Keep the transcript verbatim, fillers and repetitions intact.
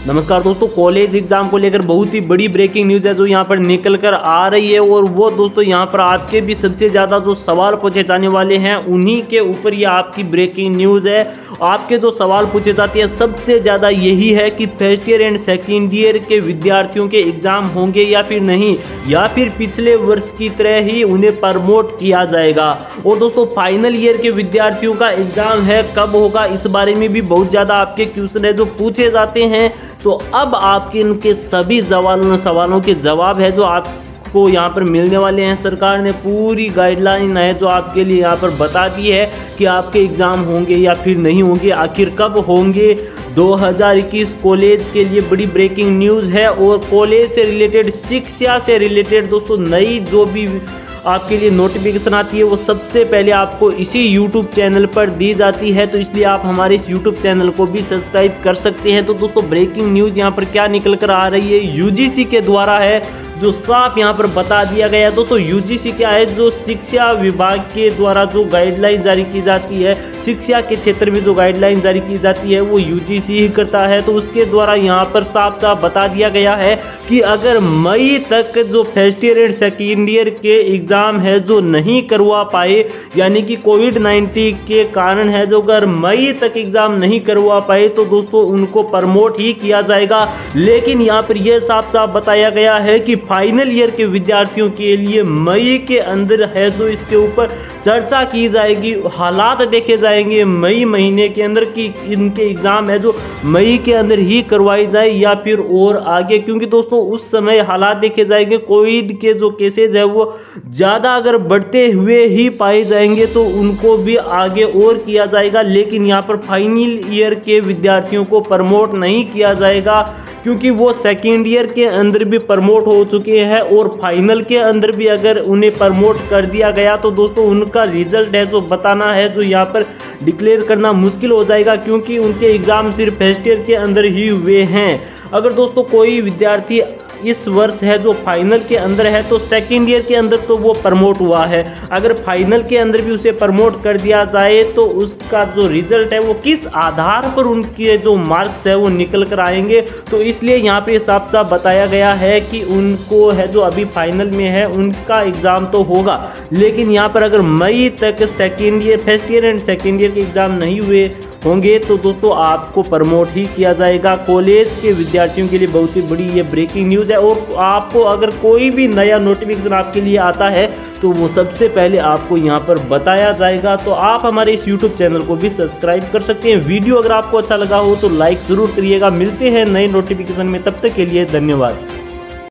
नमस्कार दोस्तों, college exam को लेकर बहुत ही बड़ी ब्रेकिंग न्यूज़ है जो यहाँ पर निकल कर आ रही है। और वो दोस्तों यहाँ पर आपके भी सबसे ज़्यादा जो सवाल पूछे जाने वाले हैं उन्हीं के ऊपर ये आपकी ब्रेकिंग न्यूज़ है। आपके जो सवाल पूछे जाते हैं सबसे ज़्यादा यही है कि first year and second year के विद्यार्थियों के एग्ज़ाम होंगे या फिर नहीं, या फिर पिछले वर्ष की तरह ही उन्हें प्रमोट किया जाएगा। और दोस्तों फाइनल ईयर के विद्यार्थियों का एग्ज़ाम है कब होगा, इस बारे में भी बहुत ज़्यादा आपके क्वेश्चन है जो पूछे जाते हैं। तो अब आपके इनके सभी सवालों सवालों के जवाब है जो आपको यहाँ पर मिलने वाले हैं। सरकार ने पूरी गाइडलाइन है जो आपके लिए यहाँ पर बता दी है कि आपके एग्ज़ाम होंगे या फिर नहीं होंगे, आखिर कब होंगे। दो हज़ार इक्कीस कॉलेज के लिए बड़ी ब्रेकिंग न्यूज़ है और कॉलेज से रिलेटेड, शिक्षा से रिलेटेड दोस्तों नई जो भी आपके लिए नोटिफिकेशन आती है वो सबसे पहले आपको इसी यूट्यूब चैनल पर दी जाती है। तो इसलिए आप हमारे इस यूट्यूब चैनल को भी सब्सक्राइब कर सकते हैं। तो दोस्तों ब्रेकिंग न्यूज़ यहाँ पर क्या निकल कर आ रही है, यूजीसी के द्वारा है जो साफ यहाँ पर बता दिया गया है। दोस्तों यूजीसी क्या है, जो शिक्षा विभाग के द्वारा जो गाइडलाइन जारी की जाती है, शिक्षा के क्षेत्र में जो गाइडलाइन जारी की जाती है वो यूजीसी ही करता है। तो उसके द्वारा यहाँ पर साफ साफ बता दिया गया है कि अगर मई तक जो first year and second year के एग्ज़ाम है जो नहीं करवा पाए, यानी कि कोविड नाइन्टीन के कारण है जो अगर मई तक एग्ज़ाम नहीं करवा पाए तो दोस्तों उनको प्रमोट ही किया जाएगा। लेकिन यहाँ पर यह साफ साफ बताया गया है कि फाइनल ईयर के विद्यार्थियों के लिए मई के अंदर है जो इसके ऊपर चर्चा की जाएगी, हालात देखे जाएंगे मई महीने के अंदर कि इनके एग्ज़ाम है जो मई के अंदर ही करवाई जाए या फिर और आगे, क्योंकि दोस्तों उस समय हालात देखे जाएंगे। कोविड के जो केसेज है वो ज़्यादा अगर बढ़ते हुए ही पाए जाएंगे तो उनको भी आगे और किया जाएगा। लेकिन यहाँ पर फाइनल ईयर के विद्यार्थियों को प्रमोट नहीं किया जाएगा क्योंकि वो सेकेंड ईयर के अंदर भी प्रमोट हो चुके हैं और फाइनल के अंदर भी अगर उन्हें प्रमोट कर दिया गया तो दोस्तों उनका रिजल्ट है जो बताना है जो यहाँ पर डिक्लेयर करना मुश्किल हो जाएगा, क्योंकि उनके एग्ज़ाम सिर्फ फर्स्ट ईयर के अंदर ही हुए हैं। अगर दोस्तों कोई विद्यार्थी इस वर्ष है जो फाइनल के अंदर है तो सेकेंड ईयर के अंदर तो वो प्रमोट हुआ है, अगर फाइनल के अंदर भी उसे प्रमोट कर दिया जाए तो उसका जो रिजल्ट है वो किस आधार पर उनके जो मार्क्स है वो निकल कर आएंगे। तो इसलिए यहाँ पे साफ साफ बताया गया है कि उनको है जो अभी फाइनल में है उनका एग्ज़ाम तो होगा, लेकिन यहाँ पर अगर मई तक second year first year and second year के एग्ज़ाम नहीं हुए होंगे तो दोस्तों आपको प्रमोट ही किया जाएगा। कॉलेज के विद्यार्थियों के लिए बहुत ही बड़ी ये ब्रेकिंग न्यूज़ है और आपको अगर कोई भी नया नोटिफिकेशन आपके लिए आता है तो वो सबसे पहले आपको यहाँ पर बताया जाएगा। तो आप हमारे इस यूट्यूब चैनल को भी सब्सक्राइब कर सकते हैं। वीडियो अगर आपको अच्छा लगा हो तो लाइक ज़रूर करिएगा। मिलते हैं नए नोटिफिकेशन में, तब तक के लिए धन्यवाद।